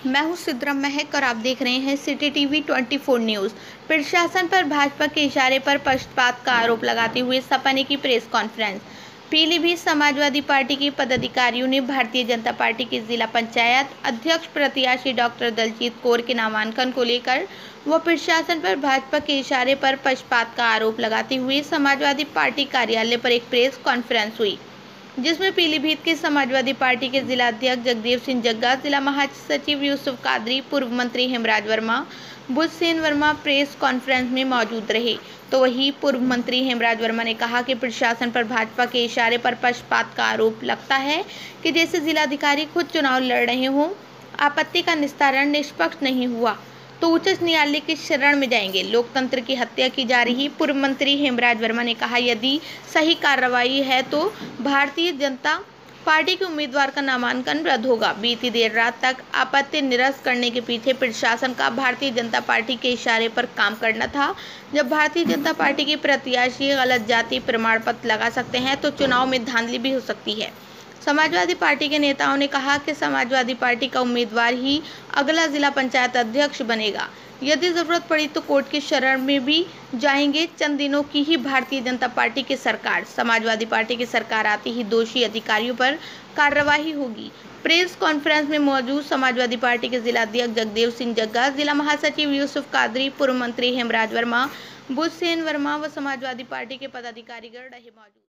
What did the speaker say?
मैं हूं सिद्रा महक और आप देख रहे हैं सिटी टीवी 24 न्यूज़। प्रशासन पर भाजपा के इशारे पर पक्षपात का आरोप लगाते हुए सपा ने की press conference. Pilibhit Samajwadi party के पदाधिकारियों ने भारतीय जनता पार्टी के जिला पंचायत अध्यक्ष प्रत्याशी डॉक्टर दलजीत कौर के नामांकन को लेकर व प्रशासन पर भाजपा के इशारे पर पक्षपात का आरोप लगाते हुए समाजवादी पार्टी कार्यालय पर एक प्रेस कॉन्फ्रेंस हुई, जिसमें पीलीभीत के समाजवादी पार्टी के जिला अध्यक्ष जगदेव सिंह जग्गा, जिला महासचिव यूसुफ कादरी, पूर्व मंत्री हेमराज वर्मा, बुधसेन वर्मा प्रेस कॉन्फ्रेंस में मौजूद रहे। तो वहीं पूर्व मंत्री हेमराज वर्मा ने कहा कि प्रशासन पर भाजपा के इशारे पर पक्षपात का आरोप लगता है कि जैसे जिलाधिकारी खुद चुनाव लड़ रहे हों, आपत्ति का निस्तारण निष्पक्ष नहीं हुआ तो उच्च न्यायालय की शरण में जाएंगे। लोकतंत्र की हत्या की जा रही। पूर्व मंत्री हेमराज वर्मा ने कहा, यदि सही कार्रवाई है तो भारतीय जनता पार्टी के उम्मीदवार का नामांकन रद्द होगा। बीती देर रात तक आपत्ति निरस्त करने के पीछे प्रशासन का भारतीय जनता पार्टी के इशारे पर काम करना था। जब भारतीय जनता पार्टी के प्रत्याशी गलत जाति प्रमाण पत्र लगा सकते हैं तो चुनाव में धांधली भी हो सकती है। समाजवादी पार्टी के नेताओं ने कहा कि समाजवादी पार्टी का उम्मीदवार ही अगला जिला पंचायत अध्यक्ष बनेगा। यदि जरूरत पड़ी तो कोर्ट की शरण में भी जाएंगे। चंद दिनों की ही भारतीय जनता पार्टी की सरकार, समाजवादी पार्टी की सरकार आती ही दोषी अधिकारियों पर कार्रवाई होगी। प्रेस कॉन्फ्रेंस में मौजूद समाजवादी पार्टी के जिला अध्यक्ष जगदेव सिंह जग्गा, जिला महासचिव यूसुफ कादरी, पूर्व मंत्री हेमराज वर्मा, बुधसेन वर्मा व समाजवादी पार्टी के पदाधिकारीगण रहे मौजूद।